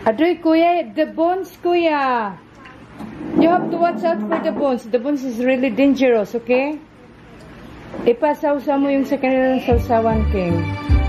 Adoy, kuya, the bones, kuya. You have to watch out for the bones. The bones is really dangerous, okay? Ipasaw-saw mo yung sa kanilang sausawan, King.